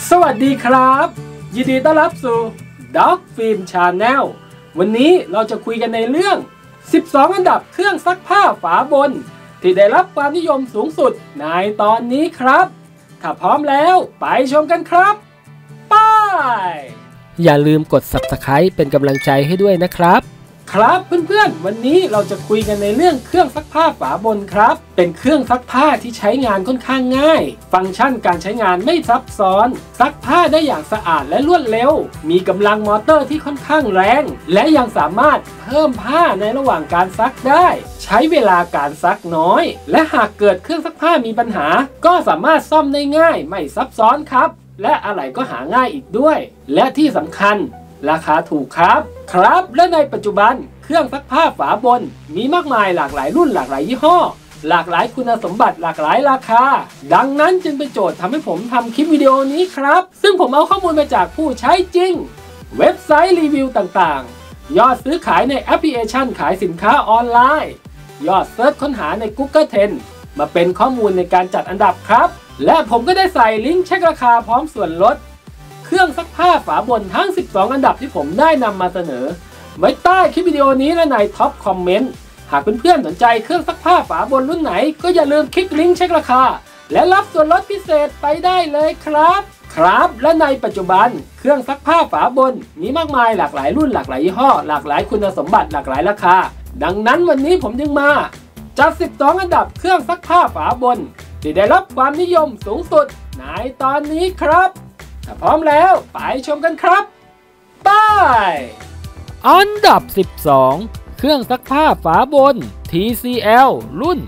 สวัสดีครับยินดีต้อนรับสู่ Dog Film Channel วันนี้เราจะคุยกันในเรื่อง 12 อันดับเครื่องซักผ้าฝาบนที่ได้รับความนิยมสูงสุดในตอนนี้ครับถ้าพร้อมแล้วไปชมกันครับไปอย่าลืมกด Subscribe เป็นกำลังใจให้ด้วยนะครับครับเพื่อนๆวันนี้เราจะคุยกันในเรื่องเครื่องซักผ้าฝาบนครับเป็นเครื่องซักผ้าที่ใช้งานค่อนข้างง่ายฟังก์ชันการใช้งานไม่ซับซ้อนซักผ้าได้อย่างสะอาดและรวดเร็วมีกำลังมอเตอร์ที่ค่อนข้างแรงและยังสามารถเพิ่มผ้าในระหว่างการซักได้ใช้เวลาการซักน้อยและหากเกิดเครื่องซักผ้ามีปัญหาก็สามารถซ่อมได้ง่ายไม่ซับซ้อนครับและอะไหล่ก็หาง่ายอีกด้วยและที่สำคัญราคาถูกครับและในปัจจุบันเครื่องซักผ้าฝาบนมีมากมายหลากหลายรุ่นหลากหลายยี่ห้อหลากหลายคุณสมบัติหลากหลายราคาดังนั้นจึงเป็นโจทย์ทำให้ผมทำคลิปวิดีโอนี้ครับซึ่งผมเอาข้อมูลมาจากผู้ใช้จริงเว็บไซต์รีวิวต่างๆยอดซื้อขายในแอปพลิเคชันขายสินค้าออนไลน์ยอดเซิร์ชค้นหาใน Google Trends มาเป็นข้อมูลในการจัดอันดับครับและผมก็ได้ใส่ลิงก์เช็คราคาพร้อมส่วนลดเครื่องซักผ้าฝาบนทั้ง 12 อันดับที่ผมได้นำมาเสนอไว้ใต้คลิปวิดีโอนี้และในท็อปคอมเมนต์หากเพื่อนๆสนใจเครื่องซักผ้าฝาบนรุ่นไหนก็อย่าลืมคลิกลิงก์เช็คราคาและรับส่วนลดพิเศษไปได้เลยครับและในปัจจุบันเครื่องซักผ้าฝาบนมีมากมายหลากหลายรุ่นหลากหลายยี่ห้อหลากหลายคุณสมบัติหลากหลายราคาดังนั้นวันนี้ผมจึงมาจัด 12 อันดับเครื่องซักผ้าฝาบนที่ได้รับความนิยมสูงสุดในตอนนี้ครับถ้าพร้อมแล้วไปชมกันครับไปอันดับ 12 เครื่องซักผ้าฝาบน TCL รุ่น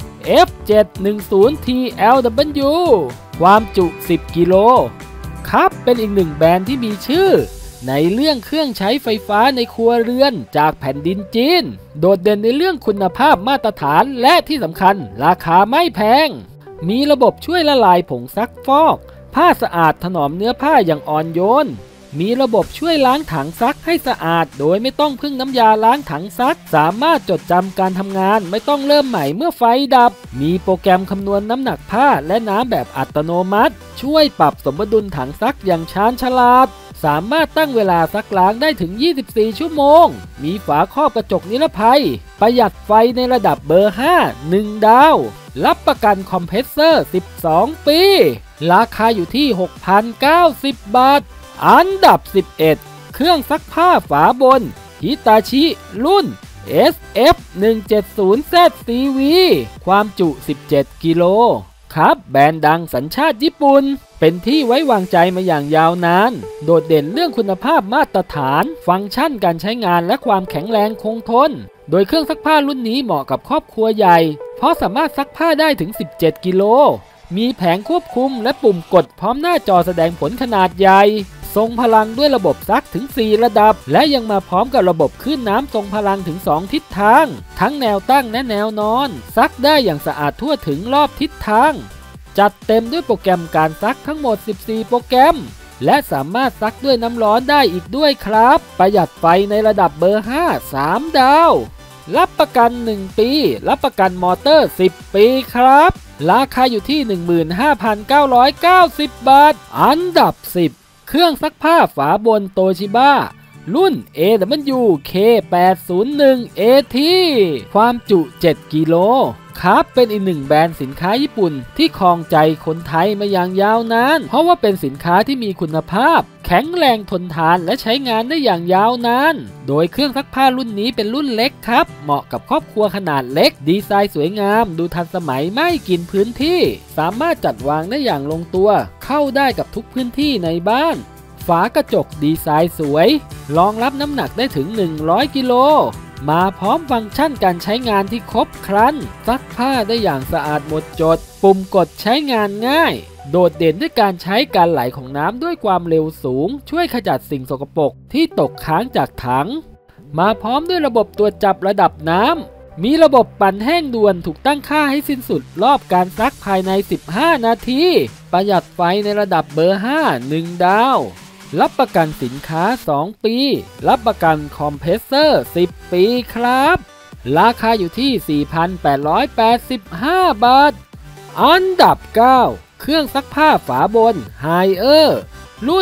F710TLW ความจุ 10 กิโลครับเป็นอีกหนึ่งแบรนด์ที่มีชื่อในเรื่องเครื่องใช้ไฟฟ้าในครัวเรือนจากแผ่นดินจีนโดดเด่นในเรื่องคุณภาพมาตรฐานและที่สำคัญราคาไม่แพงมีระบบช่วยละลายผงซักฟอกผ้าสะอาดถนอมเนื้อผ้าอย่างอ่อนโยนมีระบบช่วยล้างถังซักให้สะอาดโดยไม่ต้องพึ่งน้ำยาล้างถังซักสามารถจดจำการทำงานไม่ต้องเริ่มใหม่เมื่อไฟดับมีโปรแกรมคำนวณน้ำหนักผ้าและน้ำแบบอัตโนมัติช่วยปรับสมดุลถังซักอย่างชาญฉลาดสามารถตั้งเวลาซักล้างได้ถึง 24 ชั่วโมงมีฝาครอบกระจกนิรภัยประหยัดไฟในระดับเบอร์ 5 1 ดาวรับประกันคอมเพรสเซอร์ 12 ปีราคาอยู่ที่ 6,090 บาทอันดับ 11 เครื่องซักผ้าฝาบนฮิตาชิรุ่น SF170ZCV ความจุ 17 กิโลครับแบรนด์ดังสัญชาติญี่ปุ่นเป็นที่ไว้วางใจมาอย่างยาวนานโดดเด่นเรื่องคุณภาพมาตรฐานฟังก์ชันการใช้งานและความแข็งแรงคงทนโดยเครื่องซักผ้ารุ่นนี้เหมาะกับครอบครัวใหญ่เพราะสามารถซักผ้าได้ถึง 17 กิโลมีแผงควบคุมและปุ่มกดพร้อมหน้าจอแสดงผลขนาดใหญ่ทรงพลังด้วยระบบซักถึง 4 ระดับและยังมาพร้อมกับระบบคลื่นน้ำทรงพลังถึง 2 ทิศทางทั้งแนวตั้งและแนวนอนซักได้อย่างสะอาดทั่วถึงรอบทิศทางจัดเต็มด้วยโปรแกรมการซักทั้งหมด 14 โปรแกรมและสามารถซักด้วยน้ำร้อนได้อีกด้วยครับประหยัดไฟในระดับเบอร์ 5 3 ดาวรับประกัน 1 ปีรับประกันมอเตอร์ 10 ปีครับราคาอยู่ที่ 15,990 บาทอันดับ 10 เครื่องซักผ้าฝาบนโตชิบ้ารุ่น AWK801AT ความจุ 7 กิโลครับเป็นอีกหนึ่งแบรนด์สินค้าญี่ปุ่นที่ครองใจคนไทยมาอย่างยาวนานเพราะว่าเป็นสินค้าที่มีคุณภาพแข็งแรงทนทานและใช้งานได้อย่างยาวนานโดยเครื่องซักผ้ารุ่นนี้เป็นรุ่นเล็กครับเหมาะกับครอบครัวขนาดเล็กดีไซน์สวยงามดูทันสมัยไม่กินพื้นที่สามารถจัดวางได้อย่างลงตัวเข้าได้กับทุกพื้นที่ในบ้านฝากระจกดีไซน์สวยรองรับน้ำหนักได้ถึง 100 กิโลมาพร้อมฟังก์ชันการใช้งานที่ครบครันซักผ้าได้อย่างสะอาดหมดจดปุ่มกดใช้งานง่ายโดดเด่นด้วยการใช้การไหลของน้ำด้วยความเร็วสูงช่วยขจัดสิ่งสกปรกที่ตกค้างจากถังมาพร้อมด้วยระบบตรวจจับระดับน้ำมีระบบปั่นแห้งด่วนถูกตั้งค่าให้สิ้นสุดรอบการซักภายใน 15 นาทีประหยัดไฟในระดับเบอร์ 5 1 ดาวรับประกันสินค้า 2 ปีรับประกันคอมเพรสเซอร์ 10 ปีครับราคาอยู่ที่ 4,885 บาทอันดับ 9 เครื่องซักผ้าฝาบน Haier รุ่น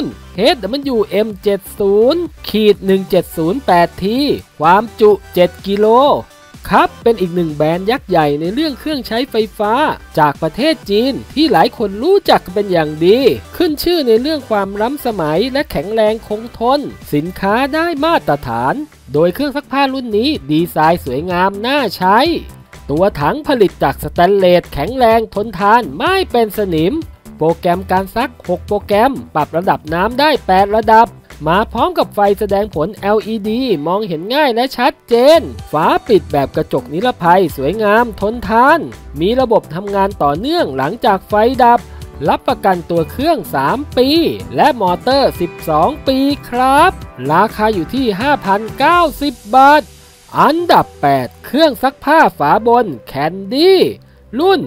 HWM70-1708T ความจุ 7 กิโลครับเป็นอีกหนึ่งแบรนด์ยักษ์ใหญ่ในเรื่องเครื่องใช้ไฟฟ้าจากประเทศจีนที่หลายคนรู้จักเป็นอย่างดีขึ้นชื่อในเรื่องความล้ำสมัยและแข็งแรงคงทนสินค้าได้มาตรฐานโดยเครื่องซักผ้ารุ่นนี้ดีไซน์สวยงามน่าใช้ตัวถังผลิตจากสแตนเลสแข็งแรงทนทานไม่เป็นสนิมโปรแกรมการซัก6โปรแกรมปรับระดับน้ำได้8ระดับมาพร้อมกับไฟแสดงผล LED มองเห็นง่ายและชัดเจนฝาปิดแบบกระจกนิรภัยสวยงามทนทานมีระบบทำงานต่อเนื่องหลังจากไฟดับรับประกันตัวเครื่อง3ปีและมอเตอร์12ปีครับราคาอยู่ที่ 5,090 บาทอันดับ8เครื่องซักผ้าฝาบนแคนดี้รุ่น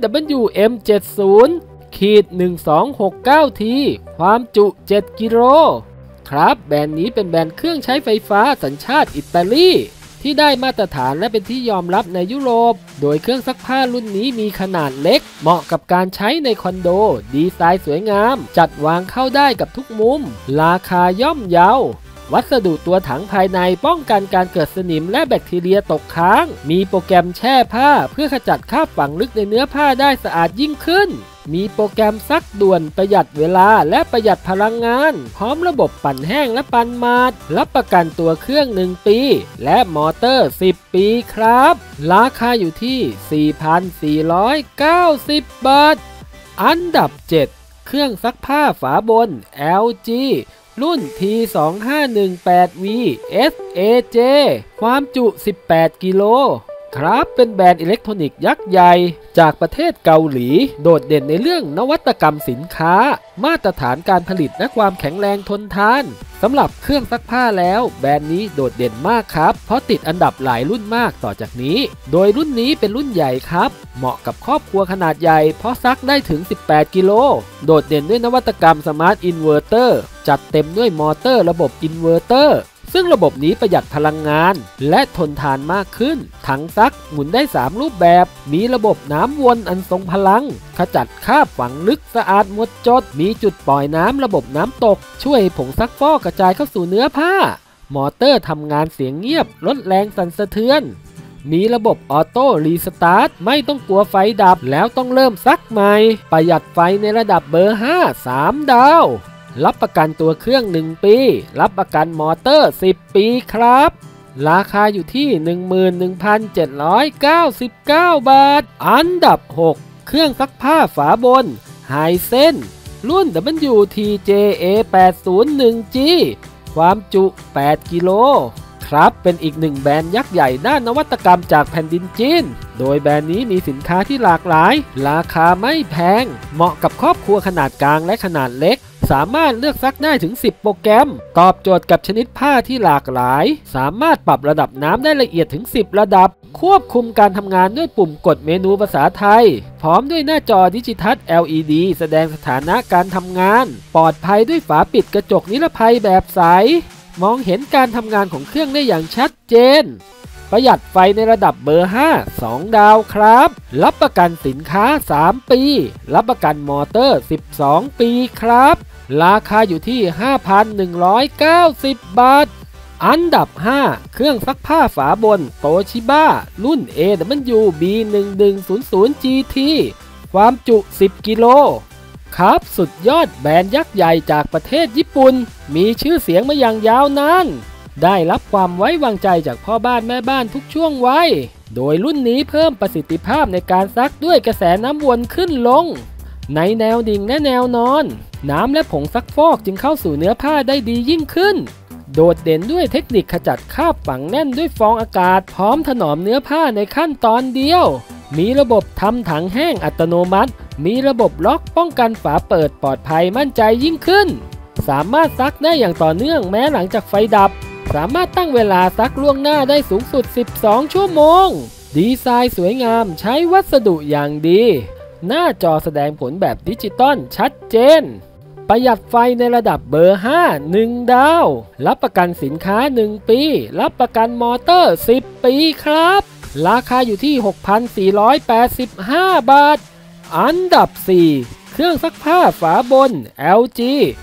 HWM70-1269T ความจุ7กิโลครับแบรนด์นี้เป็นแบรนด์เครื่องใช้ไฟฟ้าสัญชาติอิตาลีที่ได้มาตรฐานและเป็นที่ยอมรับในยุโรปโดยเครื่องซักผ้ารุ่นนี้มีขนาดเล็กเหมาะกับการใช้ในคอนโดดีไซน์สวยงามจัดวางเข้าได้กับทุกมุมราคาย่อมเยาวัสดุตัวถังภายในป้องกันการเกิดสนิมและแบคทีเรียตกค้างมีโปรแกรมแช่ผ้าเพื่อขจัดคราบฝังลึกในเนื้อผ้าได้สะอาดยิ่งขึ้นมีโปรแกรมซักด่วนประหยัดเวลาและประหยัดพลังงานพร้อมระบบปั่นแห้งและปั่นมาดรับประกันตัวเครื่อง1ปีและมอเตอร์10ปีครับราคาอยู่ที่ 4,490 บาทอันดับ7เครื่องซักผ้าฝาบน LG รุ่น T2518V SAJ ความจุ18กิโลครับเป็นแบรนด์อิเล็กทรอนิกส์ยักษ์ใหญ่จากประเทศเกาหลีโดดเด่นในเรื่องนวัตกรรมสินค้ามาตรฐานการผลิตและความแข็งแรงทนทานสำหรับเครื่องซักผ้าแล้วแบรนด์นี้โดดเด่นมากครับเพราะติดอันดับหลายรุ่นมากต่อจากนี้โดยรุ่นนี้เป็นรุ่นใหญ่ครับเหมาะกับครอบครัวขนาดใหญ่เพราะซักได้ถึง18กิโลโดดเด่นด้วยนวัตกรรมสมาร์ทอินเวอร์เตอร์จัดเต็มด้วยมอเตอร์ระบบอินเวอร์เตอร์ซึ่งระบบนี้ประหยัดพลังงานและทนทานมากขึ้นถังซักหมุนได้3รูปแบบมีระบบน้ำวนอันทรงพลังขจัดคราบฝังลึกสะอาดหมดจดมีจุดปล่อยน้ำระบบน้ำตกช่วยผงซักฟอกกระจายเข้าสู่เนื้อผ้ามอเตอร์ทำงานเสียงเงียบลดแรงสั่นสะเทือนมีระบบออโต้รีสตาร์ทไม่ต้องกลัวไฟดับแล้วต้องเริ่มซักใหม่ประหยัดไฟในระดับเบอร์5 3 ดาวรับประกันตัวเครื่อง1ปีรับประกันมอเตอร์10ปีครับราคาอยู่ที่ 11,799 บาทอันดับ6เครื่องซักผ้าฝาบนไฮเซนรุ่น WTJA801G ความจุ8กิโลครับเป็นอีกหนึ่งแบรนด์ยักษ์ใหญ่ด้านนวัตกรรมจากแผ่นดินจีนโดยแบรนด์นี้มีสินค้าที่หลากหลายราคาไม่แพงเหมาะกับครอบครัวขนาดกลางและขนาดเล็กสามารถเลือกซักได้ถึง10โปรแกรมตอบโจทย์กับชนิดผ้าที่หลากหลายสามารถปรับระดับน้ำได้ละเอียดถึง10ระดับควบคุมการทำงานด้วยปุ่มกดเมนูภาษาไทยพร้อมด้วยหน้าจอดิจิทัล LED แสดงสถานะการทำงานปลอดภัยด้วยฝาปิดกระจกนิรภัยแบบใสมองเห็นการทำงานของเครื่องได้อย่างชัดเจนประหยัดไฟในระดับเบอร์5 2ดาวครับรับประกันสินค้า3ปีรับประกันมอเตอร์12ปีครับราคาอยู่ที่ 5,190 บาทอันดับ5เครื่องซักผ้าฝาบนโตชิบ้ารุ่น AWB1100GT ความจุ10กิโลครับสุดยอดแบรนด์ยักษ์ใหญ่จากประเทศญี่ปุ่นมีชื่อเสียงมาอย่างยาวนานได้รับความไว้วางใจจากพ่อบ้านแม่บ้านทุกช่วงวัยโดยรุ่นนี้เพิ่มประสิทธิภาพในการซักด้วยกระแสน้ำวนขึ้นลงในแนวดิ่งและแนวนอนน้ำและผงซักฟอกจึงเข้าสู่เนื้อผ้าได้ดียิ่งขึ้นโดดเด่นด้วยเทคนิคขจัดคราบฝังแน่นด้วยฟองอากาศพร้อมถนอมเนื้อผ้าในขั้นตอนเดียวมีระบบทำถังแห้งอัตโนมัติมีระบบล็อกป้องกันฝาเปิดปลอดภัยมั่นใจยิ่งขึ้นสามารถซักได้อย่างต่อเนื่องแม้หลังจากไฟดับสามารถตั้งเวลาซักล่วงหน้าได้สูงสุด12ชั่วโมงดีไซน์สวยงามใช้วัสดุอย่างดีหน้าจอแสดงผลแบบดิจิตอลชัดเจนประหยัดไฟในระดับเบอร์5 1ดาวรับประกันสินค้า1ปีรับประกันมอเตอร์10ปีครับราคาอยู่ที่ 6,485 บาทอันดับ4เครื่องซักผ้าฝาบน LG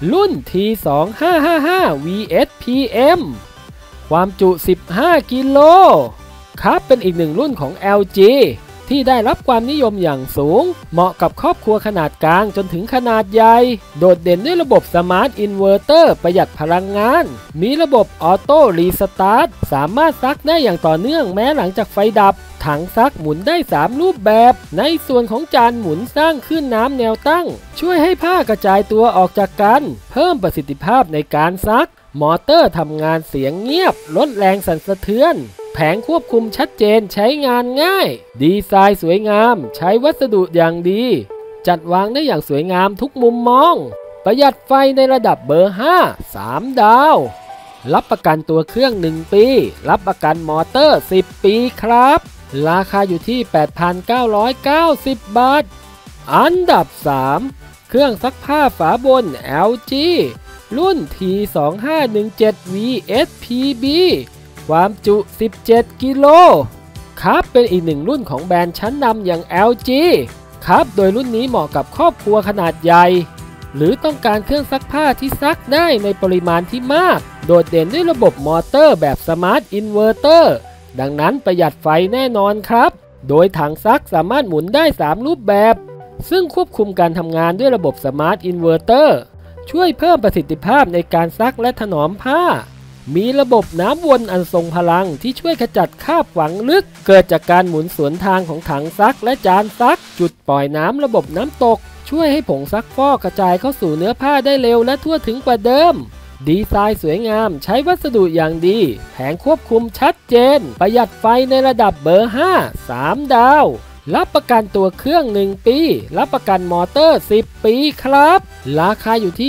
รุ่น T2555 VSPM ความจุ15กิโลครับเป็นอีกหนึ่งรุ่นของ LG ที่ได้รับความนิยมอย่างสูงเหมาะกับครอบครัวขนาดกลางจนถึงขนาดใหญ่โดดเด่นด้วยระบบสมาร์ทอินเวอร์เตอร์ประหยัดพลังงานมีระบบออโต้รีสตาร์ทสามารถซักได้อย่างต่อเนื่องแม้หลังจากไฟดับถังซักหมุนได้3รูปแบบในส่วนของจานหมุนสร้างคลื่นน้ำแนวตั้งช่วยให้ผ้ากระจายตัวออกจากกันเพิ่มประสิทธิภาพในการซักมอเตอร์ทำงานเสียงเงียบลดแรงสั่นสะเทือนแผงควบคุมชัดเจนใช้งานง่ายดีไซน์สวยงามใช้วัสดุอย่างดีจัดวางได้อย่างสวยงามทุกมุมมองประหยัดไฟในระดับเบอร์5 3ดาวรับประกันตัวเครื่อง1ปีรับประกันมอเตอร์10ปีครับราคาอยู่ที่ 8,990 บาทอันดับ3เครื่องซักผ้าฝาบน LG รุ่น T2517 VSPB ความจุ17กิโลครับเป็นอีกหนึ่งรุ่นของแบรนด์ชั้นนำอย่าง LG ครับโดยรุ่นนี้เหมาะกับครอบครัวขนาดใหญ่หรือต้องการเครื่องซักผ้าที่ซักได้ในปริมาณที่มากโดดเด่นด้วยระบบมอเตอร์แบบสมาร์ทอินเวอร์เตอร์ดังนั้นประหยัดไฟแน่นอนครับโดยถังซักสามารถหมุนได้3รูปแบบซึ่งควบคุมการทำงานด้วยระบบสมาร์ทอินเวอร์เตอร์ช่วยเพิ่มประสิทธิภาพในการซักและถนอมผ้ามีระบบน้ำวนอันทรงพลังที่ช่วยขจัดคราบฝังลึกเกิดจากการหมุนสวนทางของถังซักและจานซักจุดปล่อยน้ำระบบน้ำตกช่วยให้ผงซักฟอกกระจายเข้าสู่เนื้อผ้าได้เร็วและทั่วถึงกว่าเดิมดีไซน์สวยงามใช้วัสดุอย่างดีแผงควบคุมชัดเจนประหยัดไฟในระดับเบอร์5 3ดาวรับประกันตัวเครื่อง1ปีรับประกันมอเตอร์10ปีครับราคาอยู่ที่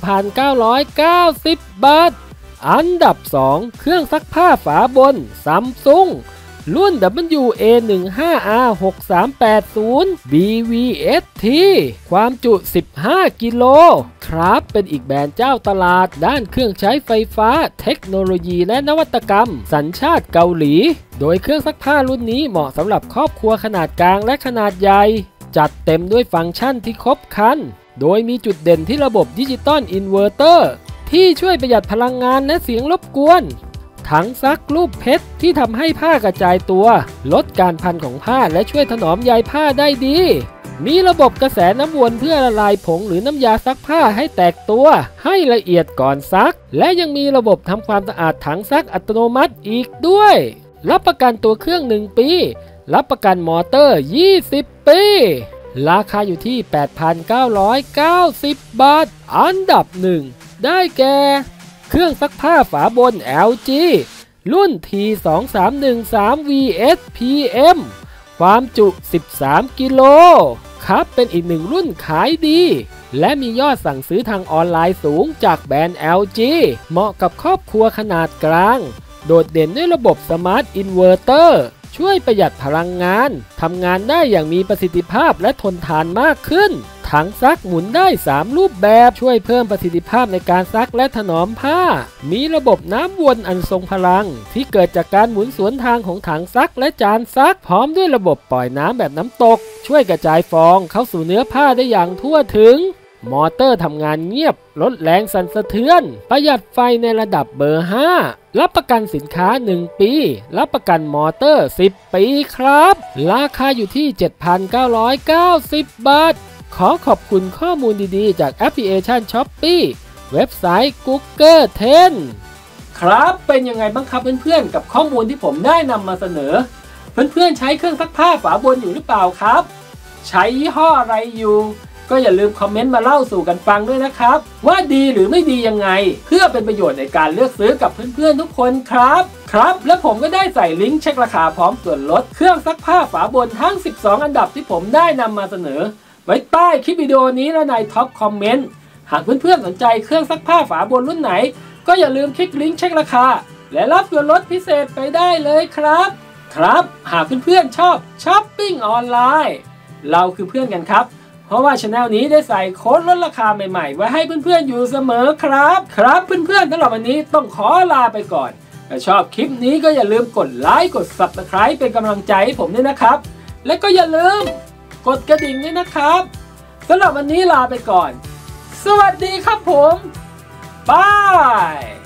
9,990 บาทอันดับ2เครื่องซักผ้าฝาบน Samsung รุ่น WA15R6380 BVST ความจุ15กิโลครับเป็นอีกแบรนด์เจ้าตลาดด้านเครื่องใช้ไฟฟ้าเทคโนโลยีและนวัตกรรมสัญชาติเกาหลีโดยเครื่องซักผ้ารุ่นนี้เหมาะสำหรับครอบครัวขนาดกลางและขนาดใหญ่จัดเต็มด้วยฟังก์ชันที่ครบครันโดยมีจุดเด่นที่ระบบดิจิตอลอินเวอร์เตอร์ที่ช่วยประหยัดพลังงานและเสียงรบกวนถังซักรูปเพชรที่ทำให้ผ้ากระจายตัวลดการพันของผ้าและช่วยถนอมใยผ้าได้ดีมีระบบกระแสน้ำวนเพื่อละลายผงหรือน้ำยาซักผ้าให้แตกตัวให้ละเอียดก่อนซักและยังมีระบบทำความสะอาดถังซักอัตโนมัติอีกด้วยรับประกันตัวเครื่อง1ปีรับประกันมอเตอร์20ปีราคาอยู่ที่ 8,990 บาทอันดับ1ได้แก่เครื่องซักผ้าฝาบน LG รุ่น T2313 VSPM ความจุ13กิโลครับเป็นอีกหนึ่งรุ่นขายดีและมียอดสั่งซื้อทางออนไลน์สูงจากแบรนด์ LG เหมาะกับครอบครัวขนาดกลางโดดเด่นด้วยระบบสมาร์ทอินเวอร์เตอร์ช่วยประหยัดพลังงานทำงานได้อย่างมีประสิทธิภาพและทนทานมากขึ้นถังซักหมุนได้3รูปแบบช่วยเพิ่มประสิทธิภาพในการซักและถนอมผ้ามีระบบน้ำวนอันทรงพลังที่เกิดจากการหมุนสวนทางของถังซักและจานซักพร้อมด้วยระบบปล่อยน้ำแบบน้ำตกช่วยกระจายฟองเข้าสู่เนื้อผ้าได้อย่างทั่วถึงมอเตอร์ทำงานเงียบลดแรงสั่นสะเทือนประหยัดไฟในระดับเบอร์5รับประกันสินค้า1ปีรับประกันมอเตอร์10ปีครับราคาอยู่ที่ 7,990 บาทขอขอบคุณข้อมูลดีๆจากแอปพลิเคชัน Shopee เว็บไซต์ Google Trends ครับเป็นยังไงบ้างครับเพื่อนๆกับข้อมูลที่ผมได้นำมาเสนอเพื่อนๆใช้เครื่องซักผ้าฝาบนอยู่หรือเปล่าครับใช้ยี่ห้ออะไรอยู่ก็อย่าลืมคอมเมนต์มาเล่าสู่กันฟังด้วยนะครับว่าดีหรือไม่ดียังไงเพื่อเป็นประโยชน์ในการเลือกซื้อกับเพื่อนๆทุกคนครับและผมก็ได้ใส่ลิงก์เช็คราคาพร้อมส่วนลดเครื่องซักผ้าฝาบนทั้ง12อันดับที่ผมได้นำมาเสนอไว้ใต้คลิปวิดีโอนี้และในท็อปคอมเมนต์หากเพื่อนๆสนใจเครื่องซักผ้าฝาบนรุ่นไหนก็อย่าลืมคลิกลิงก์เช็คราคาและรับส่วนลดพิเศษไปได้เลยครับหากเพื่อนๆชอบช้อปปิ้งออนไลน์เราคือเพื่อนกันครับเพราะว่าช anel นี้ได้ใส่โค้ดลดราคาใหม่ๆไว้ให้เพื่อนๆอยู่เสมอครับเพื่อนๆสำหรับวันนี้ต้องขอลาไปก่อนถ้าชอบคลิปนี้ก็อย่าลืมกดไลค์กด Subscribe เป็นกำลังใจให้ผมด้วยนะครับและก็อย่าลืมกดกระดิ่งด้วยนะครับสำหรับวันนี้ลาไปก่อนสสวัสดีครับผมบาย